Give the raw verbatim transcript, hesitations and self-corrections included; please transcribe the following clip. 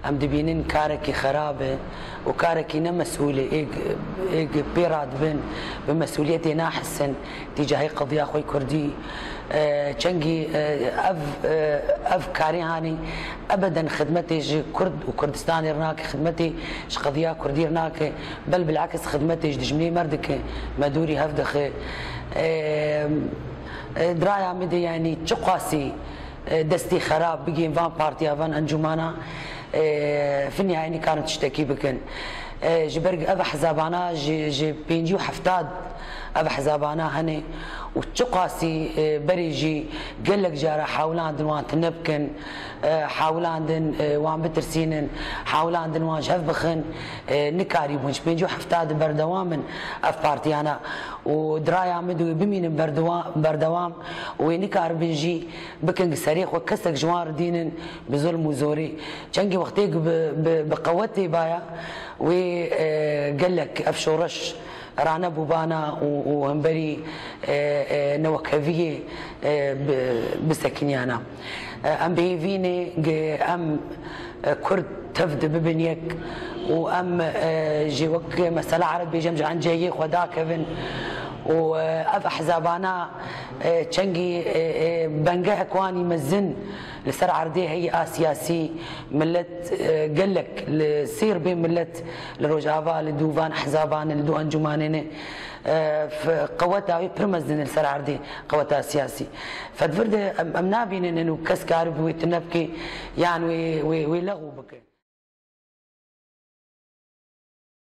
ام دبينين كاركي خرابه وكاركي مسؤوله ايج ايج بيراد بن بمسؤوليتي ناحسن تجاه قضيه اخوي كردي تشنجي اف اف كاري هاني ابدا خدمتي كرد وكردستان هناك خدمتي قضيه كردي هناك بل بالعكس خدمتي دجمني مردك مدوري هفدخ درايا مدي يعني تقاسي دستي خراب بقي فان بارتي فان انجمانا في النهايه كانت تشتكي بكن جبرق ابا حزابانا جي جي بينجيو حفتاد ابا حزابانا هني وتقاسي بريجي قال لك جارا حاولان دنوان تنبكن حاولان دن وان بترسينن حاولان دن وان شف بخن نكاري بونش بينجو حفتاد بردوام اف بارتي انا ودرايا مدو بمين بردوام بردوام ونكار بنجي بكن سريخ وكسك جوار دينن بظلم وزوري جنجي وقتيك بقوتي بايا وقال لك افشورش رانا بوبانا وهمبري نوكافيه بسكنيانا ام بيفيني ام كرد تفد ببنيك وام جيوك مسألة عربي جمجة عن جاي خدا كفن وأف أحزابانا تشنجي بنجا إخواني مزن لسر عردي هي سياسي ملت قلك لسير بين ملت لروجافا لدوفان أحزابان لدو أنجمانين قوتها برمزن لسر عردي قوتها سياسي فدفرد أمنابين إنه كسكارب ويتنبكي يعني ويلغوا بك